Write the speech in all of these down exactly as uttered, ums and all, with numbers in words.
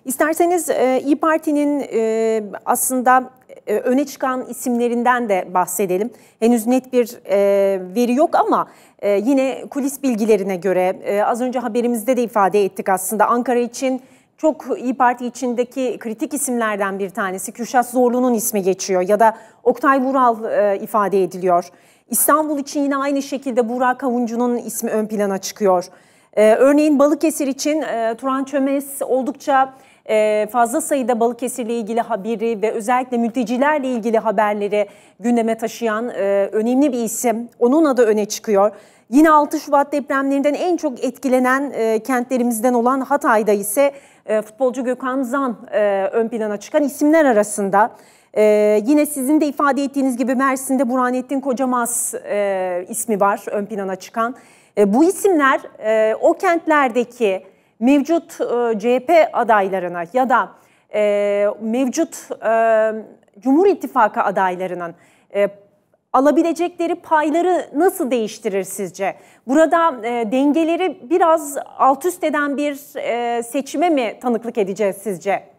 İsterseniz e, İYİ Parti'nin e, aslında e, öne çıkan isimlerinden de bahsedelim. Henüz net bir e, veri yok ama e, yine kulis bilgilerine göre e, az önce haberimizde de ifade ettik aslında. Ankara için çok İYİ Parti içindeki kritik isimlerden bir tanesi Kürşat Zorlu'nun ismi geçiyor ya da Oktay Vural e, ifade ediliyor. İstanbul için yine aynı şekilde Burak Kavuncu'nun ismi ön plana çıkıyor. Ee, örneğin Balıkesir için e, Turan Çömez oldukça e, fazla sayıda Balıkesir'le ilgili haberi ve özellikle mültecilerle ilgili haberleri gündeme taşıyan e, önemli bir isim. Onun adı öne çıkıyor. Yine altı Şubat depremlerinden en çok etkilenen e, kentlerimizden olan Hatay'da ise e, futbolcu Gökhan Zan e, ön plana çıkan isimler arasında. Ee, yine sizin de ifade ettiğiniz gibi Mersin'de Burhanettin Kocamaz e, ismi var ön plana çıkan. E, bu isimler e, o kentlerdeki mevcut e, C H P adaylarına ya da e, mevcut e, Cumhur İttifakı adaylarının e, alabilecekleri payları nasıl değiştirir sizce? Burada e, dengeleri biraz alt üst eden bir e, seçime mi tanıklık edeceğiz sizce?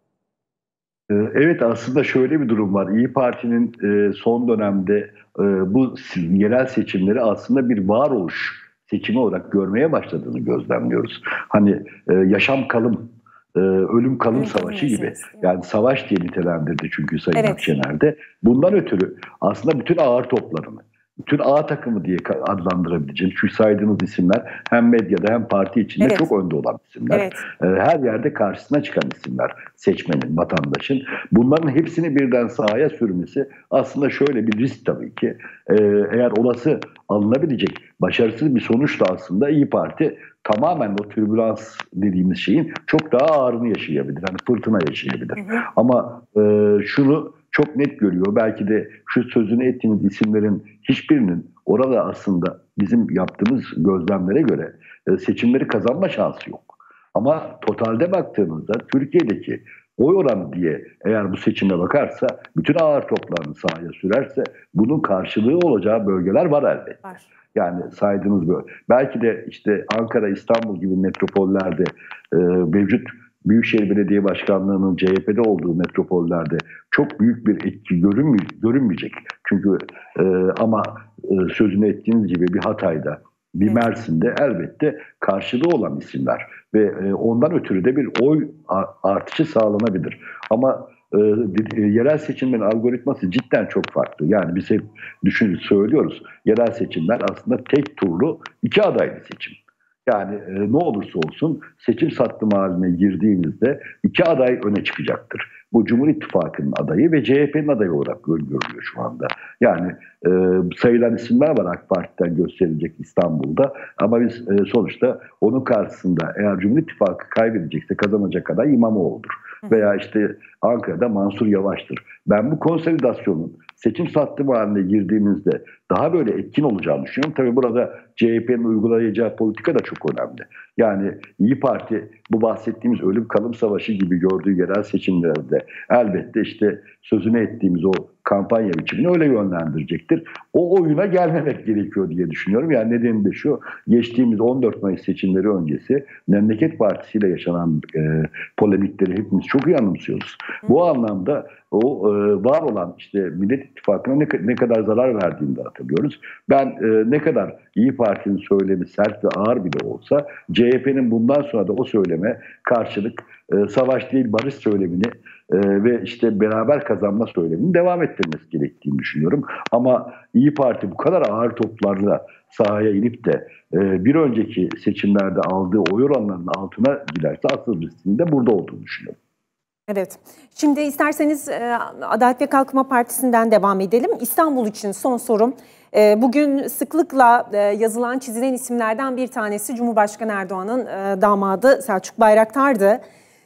Evet, aslında şöyle bir durum var. İYİ Parti'nin son dönemde bu yerel seçimleri aslında bir varoluş seçimi olarak görmeye başladığını gözlemliyoruz. Hani yaşam kalım, ölüm kalım evet, savaşı gibi. Yani savaş diye nitelendirdi çünkü Sayın evet. Akşener'de. Bundan ötürü aslında bütün ağır toplarını, bütün A takımı diye adlandırabileceğim. Çünkü saydığınız isimler hem medyada hem parti içinde evet. çok önde olan isimler. Evet. Her yerde karşısına çıkan isimler seçmenin, vatandaşın. Bunların hepsini birden sahaya sürmesi aslında şöyle bir risk tabii ki. Eğer olası alınabilecek başarısız bir sonuçla aslında İYİ Parti tamamen o türbülans dediğimiz şeyin çok daha ağırını yaşayabilir. Hani fırtına yaşayabilir. Hı hı. Ama e, şunu çok net görüyor. Belki de şu sözünü ettiğiniz isimlerin hiçbirinin orada aslında bizim yaptığımız gözlemlere göre seçimleri kazanma şansı yok. Ama totalde baktığımızda Türkiye'deki oy oranı diye eğer bu seçime bakarsa, bütün ağır toplarını sahaya sürerse bunun karşılığı olacağı bölgeler var elbette. Var. Yani saydığınız böyle. Belki de işte Ankara, İstanbul gibi metropollerde e, mevcut Büyükşehir Belediye Başkanlığı'nın C H P'de olduğu metropollerde çok büyük bir etki görünmü görünmeyecek. Çünkü e, ama e, sözünü ettiğiniz gibi bir Hatay'da, bir Mersin'de elbette karşılığı olan isimler ve e, ondan ötürü de bir oy artışı sağlanabilir. Ama e, e, yerel seçimlerin algoritması cidden çok farklı. Yani biz hep düşün, söylüyoruz. Yerel seçimler aslında tek turlu iki adaylı seçim. Yani e, ne olursa olsun seçim sattımı haline girdiğimizde iki aday öne çıkacaktır. Bu Cumhur İttifakı'nın adayı ve C H P'nin adayı olarak görülüyor şu anda. Yani e, sayılan isimler var AK Parti'den gösterilecek İstanbul'da. Ama biz e, sonuçta onun karşısında eğer Cumhur İttifakı kaybedecekse kazanacak aday İmamoğlu'dur. Veya işte Ankara'da Mansur Yavaş'tır. Ben bu konsolidasyonun seçim sattımı haline girdiğimizde daha böyle etkin olacağını düşünüyorum. Tabii burada C H P'nin uygulayacağı politika da çok önemli. Yani İYİ Parti bu bahsettiğimiz ölüm kalım savaşı gibi gördüğü yerel seçimlerde elbette işte sözünü ettiğimiz o kampanya biçimini öyle yönlendirecektir. O oyuna gelmemek gerekiyor diye düşünüyorum. Yani nedeni de şu, geçtiğimiz on dört Mayıs seçimleri öncesi Memleket Partisi ile yaşanan e, polemikleri hepimiz çok iyi anımsıyoruz. Hı. Bu anlamda o e, var olan işte Millet İttifakı'na ne, ne kadar zarar verdiğini de hatırlıyoruz. Ben e, ne kadar İYİ Parti'nin söylemi sert ve ağır bile olsa C H P'nin bundan sonra da o söyleme karşılık e, savaş değil barış söylemini e, ve işte beraber kazanma söylemini devam ettirmesi gerektiğini düşünüyorum. Ama İYİ Parti bu kadar ağır toplarla sahaya inip de e, bir önceki seçimlerde aldığı oy oranlarının altına giderse asıl riskinin de burada olduğunu düşünüyorum. Evet. Şimdi isterseniz Adalet ve Kalkınma Partisi'nden devam edelim. İstanbul için son sorum. Bugün sıklıkla yazılan, çizilen isimlerden bir tanesi Cumhurbaşkanı Erdoğan'ın damadı Selçuk Bayraktar'dı.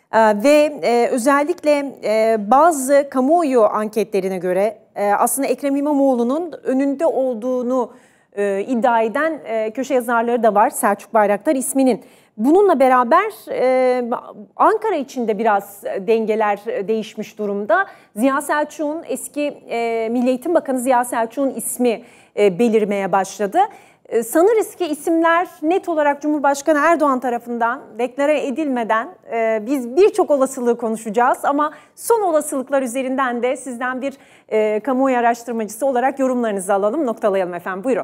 Ve özellikle bazı kamuoyu anketlerine göre aslında Ekrem İmamoğlu'nun önünde olduğunu iddia eden köşe yazarları da var Selçuk Bayraktar isminin. Bununla beraber e, Ankara için de biraz dengeler değişmiş durumda. Ziya Selçuk'un eski e, Milli Eğitim Bakanı Ziya Selçuk'un ismi e, belirmeye başladı. Sanırız ki isimler net olarak Cumhurbaşkanı Erdoğan tarafından deklare edilmeden e, biz birçok olasılığı konuşacağız. Ama son olasılıklar üzerinden de sizden bir e, kamuoyu araştırmacısı olarak yorumlarınızı alalım, noktalayalım efendim. Buyurun.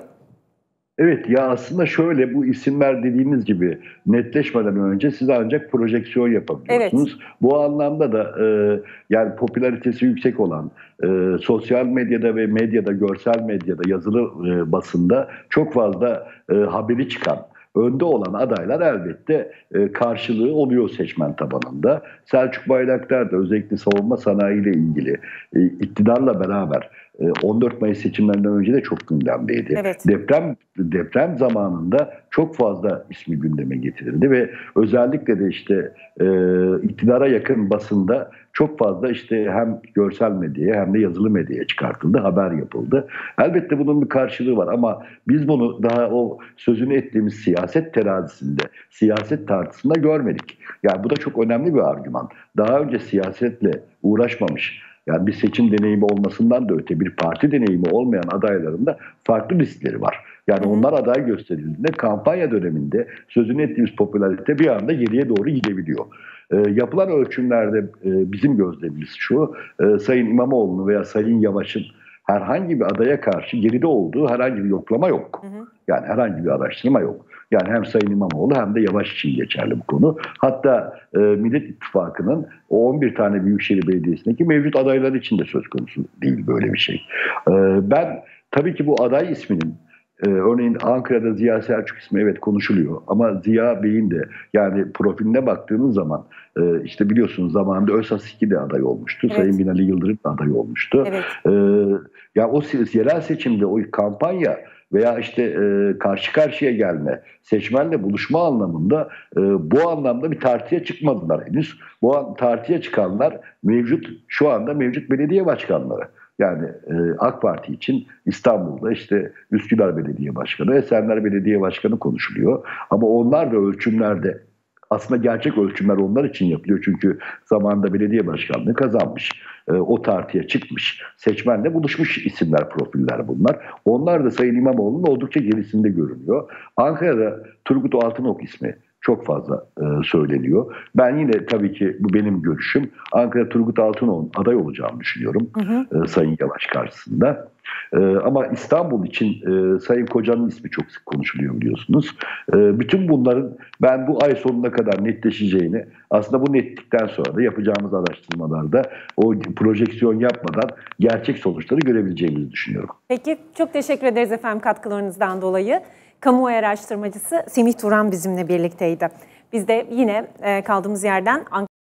Evet, ya aslında şöyle, bu isimler dediğiniz gibi netleşmeden önce siz ancak projeksiyon yapabiliyorsunuz. Evet. Bu anlamda da e, yani popülaritesi yüksek olan e, sosyal medyada ve medyada, görsel medyada, yazılı e, basında çok fazla e, haberi çıkan, önde olan adaylar elbette e, karşılığı oluyor seçmen tabanında. Selçuk Bayraktar da özellikle savunma sanayi ile ilgili e, iktidarla beraber e, on dört Mayıs seçimlerinden önce de çok gündemdeydi. Evet. Deprem deprem zamanında çok fazla ismi gündeme getirildi ve özellikle de işte e, iktidara yakın basında çok fazla işte hem görsel medyaya hem de yazılı medyaya çıkartıldı, haber yapıldı. Elbette bunun bir karşılığı var ama biz bunu daha o sözünü ettiğimiz siyaset terazisinde, siyaset tartısında görmedik. Yani bu da çok önemli bir argüman. Daha önce siyasetle uğraşmamış, yani bir seçim deneyimi olmasından da öte bir parti deneyimi olmayan adayların da farklı riskleri var. Yani onlar aday gösterildiğinde kampanya döneminde sözünü ettiğimiz popülarite bir anda geriye doğru gidebiliyor. E, yapılan ölçümlerde e, bizim gözlemimiz şu, e, Sayın İmamoğlu'nun veya Sayın Yavaş'ın herhangi bir adaya karşı geride olduğu herhangi bir yoklama yok. Hı hı. Yani herhangi bir araştırma yok. Yani hem Sayın İmamoğlu hem de Yavaş için geçerli bu konu. Hatta e, Millet İttifakı'nın o on bir tane Büyükşehir Belediyesi'ndeki mevcut adaylar için de söz konusu değil böyle bir şey. E, ben tabii ki bu aday isminin, Ee, örneğin Ankara'da Ziya Selçuk ismi evet konuşuluyor ama Ziya Bey'in de yani profiline baktığınız zaman e, işte biliyorsunuz zamanında Özasiki de aday olmuştu. Evet. Sayın Binali Yıldırım da aday olmuştu. Evet. Ee, ya o yerel seçimde o kampanya veya işte e, karşı karşıya gelme, seçmenle buluşma anlamında e, bu anlamda bir tartıya çıkmadılar henüz. Bu an, tartıya çıkanlar mevcut, şu anda mevcut belediye başkanları. Yani e, AK Parti için İstanbul'da işte Üsküdar Belediye Başkanı, Esenler Belediye Başkanı konuşuluyor. Ama onlar da ölçümlerde, aslında gerçek ölçümler onlar için yapılıyor. Çünkü zamanında belediye başkanlığı kazanmış, e, o tartıya çıkmış, seçmenle buluşmuş isimler, profiller bunlar. Onlar da Sayın İmamoğlu'nun oldukça gerisinde görünüyor. Ankara'da Turgut Altınok ismi çok fazla e, söyleniyor. Ben yine tabii ki bu benim görüşüm. Ankara Turgut Altınok'un aday olacağını düşünüyorum. Hı hı. E, Sayın Yavaş karşısında. E, ama İstanbul için e, Sayın Koca'nın ismi çok sık konuşuluyor biliyorsunuz. E, bütün bunların ben bu ay sonuna kadar netleşeceğini, aslında bu netlikten sonra da yapacağımız araştırmalarda o projeksiyon yapmadan gerçek sonuçları görebileceğimizi düşünüyorum. Peki, çok teşekkür ederiz efendim katkılarınızdan dolayı. Kamuoyu araştırmacısı Semih Turan bizimle birlikteydi. Biz de yine kaldığımız yerden